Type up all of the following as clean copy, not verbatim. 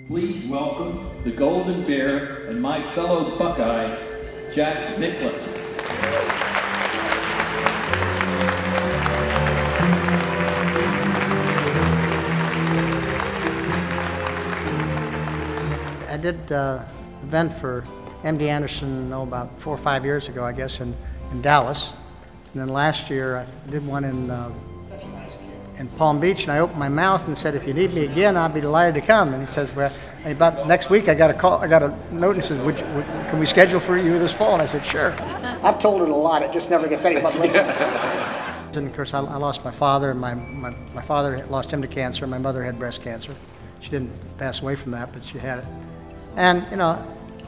Please welcome the Golden Bear and my fellow Buckeye, Jack Nicklaus. I did an event for MD Anderson, about 4 or 5 years ago, I guess, in Dallas. And then last year, I did one in Palm Beach, and I opened my mouth and said, "If you need me again, I'll be delighted to come." And he says, "Well, about next week, I got a note and says, can we schedule for you this fall?" And I said, "Sure." I've told it a lot; it just never gets any publicity. And of course, I lost my father, and my father lost him to cancer. My mother had breast cancer. She didn't pass away from that, but she had it. And you know,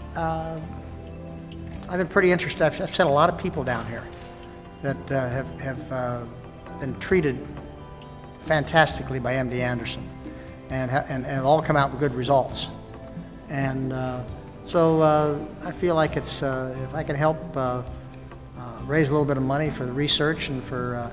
I've been pretty interested. I've sent a lot of people down here that have been treated fantastically by MD Anderson, and have all come out with good results. And so I feel like it's if I can help raise a little bit of money for the research and for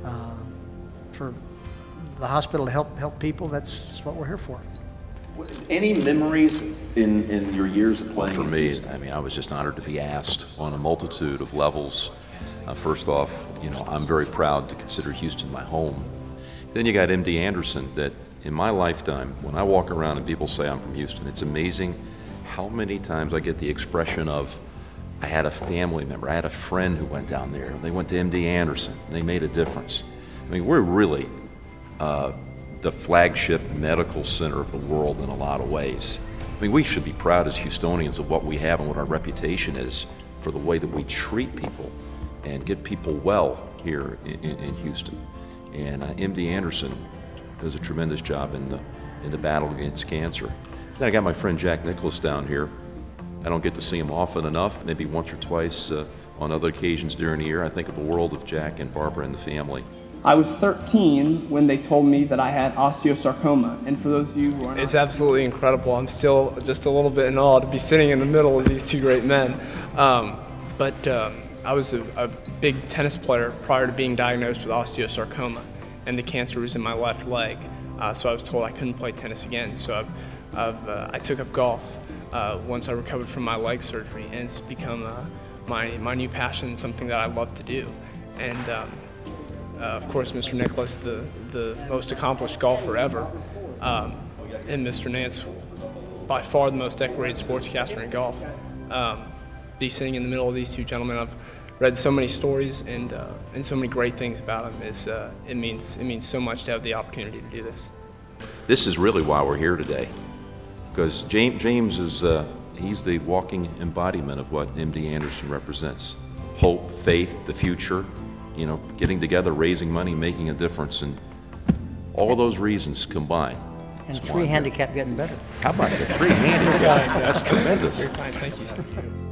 the hospital to help people, that's what we're here for. Any memories in your years of playing? For me, I mean, I was just honored to be asked on a multitude of levels. First off, you know, I'm very proud to consider Houston my home. Then you got MD Anderson, that in my lifetime, when I walk around and people say I'm from Houston, it's amazing how many times I get the expression of, I had a family member, I had a friend who went down there, they went to MD Anderson, and they made a difference. I mean, we're really the flagship medical center of the world in a lot of ways. I mean, we should be proud as Houstonians of what we have and what our reputation is for the way that we treat people and get people well here in Houston. And MD Anderson does a tremendous job in the battle against cancer. Then I got my friend Jack Nicklaus down here. I don't get to see him often enough, maybe once or twice on other occasions during the year. I think of the world of Jack and Barbara and the family. I was 13 when they told me that I had osteosarcoma, and for those of you who are not... It's absolutely incredible. I'm still just a little bit in awe to be sitting in the middle of these two great men. I was a big tennis player prior to being diagnosed with osteosarcoma, and the cancer was in my left leg. So I was told I couldn't play tennis again. So I took up golf once I recovered from my leg surgery, and it's become my new passion, something that I love to do. And of course, Mr. Nicklaus, the most accomplished golfer ever, and Mr. Nantz, by far the most decorated sportscaster in golf. Be sitting in the middle of these two gentlemen, I've read so many stories and so many great things about him. It means so much to have the opportunity to do this. This is really why we're here today, because James is he's the walking embodiment of what MD Anderson represents: hope, faith, the future. You know, getting together, raising money, making a difference, and all of those reasons combined. And 3 handicap getting better. How about the 3 handicap? That's tremendous. Very kind, thank you, sir.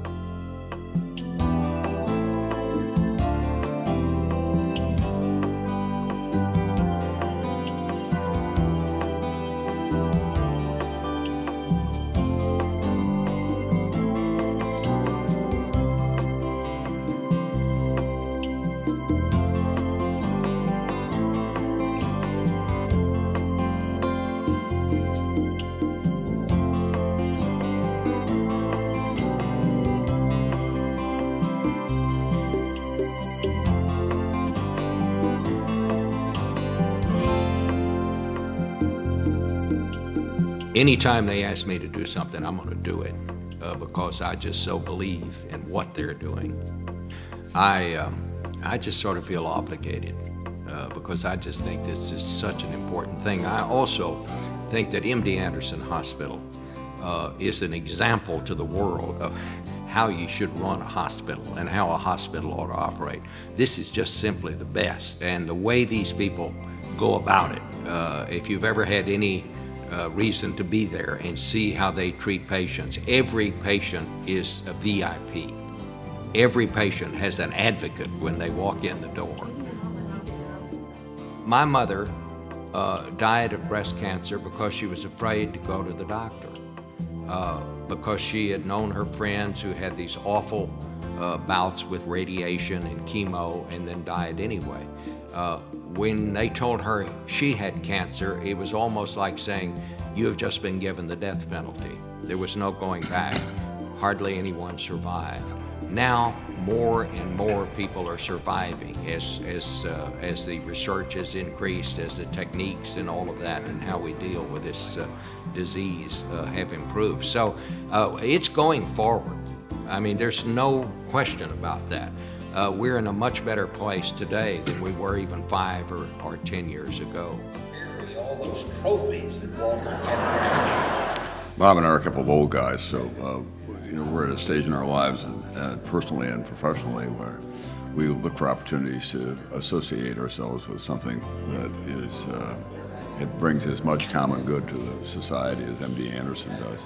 Anytime they ask me to do something, I'm going to do it because I just so believe in what they're doing. I just sort of feel obligated because I just think this is such an important thing. I also think that MD Anderson Hospital is an example to the world of how you should run a hospital and how a hospital ought to operate. This is just simply the best, and the way these people go about it, if you've ever had any reason to be there and see how they treat patients. Every patient is a VIP. Every patient has an advocate when they walk in the door. My mother died of breast cancer because she was afraid to go to the doctor, because she had known her friends who had these awful bouts with radiation and chemo and then died anyway. When they told her she had cancer, it was almost like saying, you have just been given the death penalty. There was no going back. Hardly anyone survived. Now, more and more people are surviving as the research has increased, as the techniques and all of that and how we deal with this disease have improved. So it's going forward. I mean, there's no question about that. We're in a much better place today than we were even 5 or 10 years ago. All those trophies that Walter kept. Bob and I are a couple of old guys, so we're at a stage in our lives, personally and professionally, where we look for opportunities to associate ourselves with something that is, it brings as much common good to the society as MD Anderson does.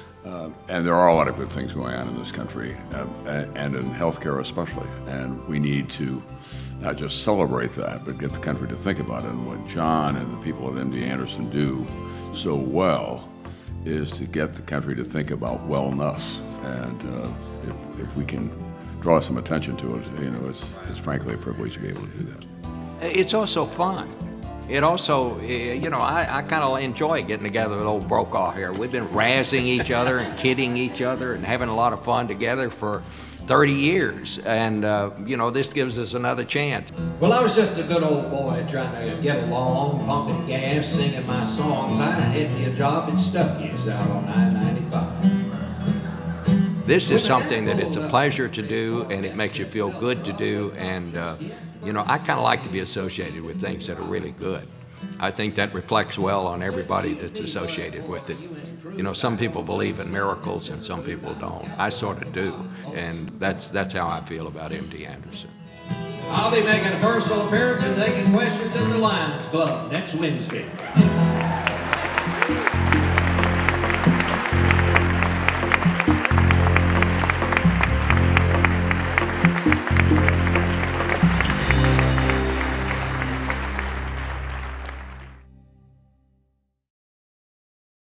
And there are a lot of good things going on in this country, and in healthcare especially, and we need to not just celebrate that, but get the country to think about it. And what John and the people at MD Anderson do so well is to get the country to think about wellness. And if we can draw some attention to it, it's frankly a privilege to be able to do that. It's also fun. It also, I kind of enjoy getting together with old Brokaw here. We've been razzing each other and kidding each other and having a lot of fun together for 30 years, and this gives us another chance. Well, I was just a good old boy trying to get along, pumping gas, singing my songs. I had me a job at Stuckey's out on I-95. This is something that it's a pleasure to do, and it makes you feel good to do, and I kind of like to be associated with things that are really good. I think that reflects well on everybody that's associated with it. Some people believe in miracles and some people don't. I sort of do, and that's how I feel about MD Anderson. I'll be making a personal appearance and taking questions at the Lions Club next Wednesday.